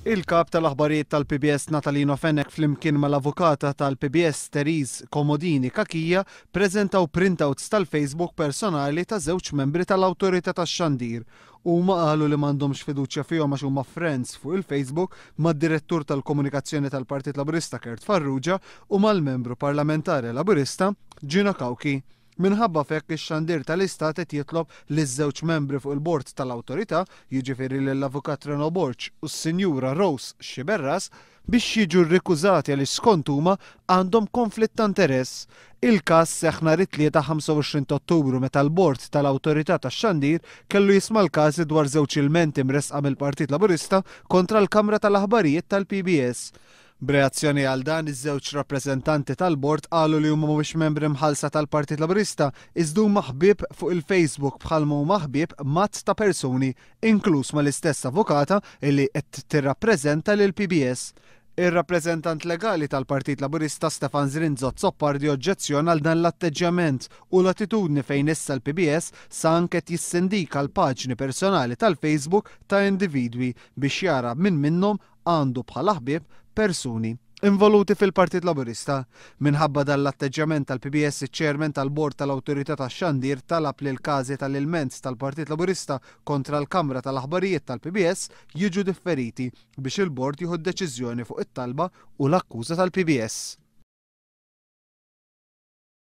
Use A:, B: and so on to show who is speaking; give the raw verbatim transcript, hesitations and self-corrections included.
A: Il-kap tal-aħbarijiet tal-P B S Natalino Fenech flimkien mal-avukata tal-P B S Teriz Komodini Kakija preżentaw printouts tal-Facebook personali ta' żewġ membri tal-Awtorità tax-Xandir huma qalu li m'għandhomx fiduċja fihom għax huma friends fuq il-Facebook mad-direttur tal-komunikazzjoni tal-Partit Laburista Kert Farrugia u mal-membru parlamentari Laburista Gina Kawki. Minħabba fekk ix-xandir tal-Istat qed jitlob liż-żewġ membri fuq il-bord tal-awtorità, jiġifieri lill-avukat Reno Borġ u s-Sinjura Rose Xiberras, biex jiġu rrikużati għaliex skont huma għandhom konflitt ta' interess. Il-każ seħħ nhar it-tlieta ħamsa u għoxrin ta' Ottubru meta l-bord tal-Awtorità tax-Xandir kellu jisma' l-każi dwar żewġ ilmenti mresqa mill-Partit Laburista kontra l-Kamra tal-Aħbarijiet tal-P B S. B'reazzjoni għal dan iż-żewġ rappreżentanti tal-bord qalu li huma mhumiex membri mħallsa tal-Partit Laburista iżdu huma ħbieb fuq il-Facebook bħalma huma ħbieb mazz ta' persuni, inkluż mal-istess avukata illi qed tirrappreżenta lil P B S. Ir-rappreżentant legali tal-Partit Laburista Stefan Zrinzot Zoppardi oġġezzjona għal dan l-atteġġjament u l-attitudni fejn issa l-P B S sa anke jissindika l-paġni personali tal-Facebook ta' individwi biex jara min minnhom għandu bħala ħbieb persuni involuti fil-Partit Laburista. Minħabba dan l-atteġġament tal-P B S iċ-ċermen tal-Bord tal-Awtorità tax-Xandir talab li l-każi tal-ilment tal-Partit Laburista kontra l-Kamra tal-Aħbarijiet tal-P B S jiġu differiti biex il-Bord jieħu deċiżjoni fuq it-talba u l-akkuża tal-P B S.